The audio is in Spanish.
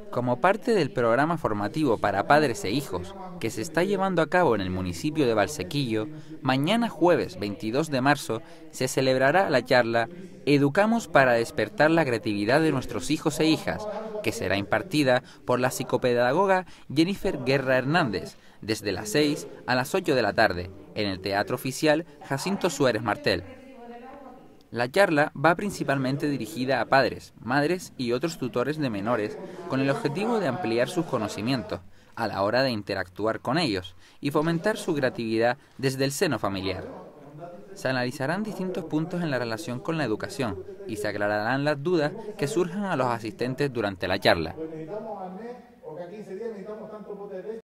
Como parte del programa formativo para padres e hijos que se está llevando a cabo en el municipio de Valsequillo, mañana jueves 22 de marzo se celebrará la charla Educamos para despertar la creatividad de nuestros hijos e hijas, que será impartida por la psicopedagoga Jennifer Guerra Hernández, desde las 6 a las 8 de la tarde, en el Teatro Oficial Jacinto Suárez Martel. La charla va principalmente dirigida a padres, madres y otros tutores de menores con el objetivo de ampliar sus conocimientos a la hora de interactuar con ellos y fomentar su creatividad desde el seno familiar. Se analizarán distintos puntos en la relación con la educación y se aclararán las dudas que surjan a los asistentes durante la charla.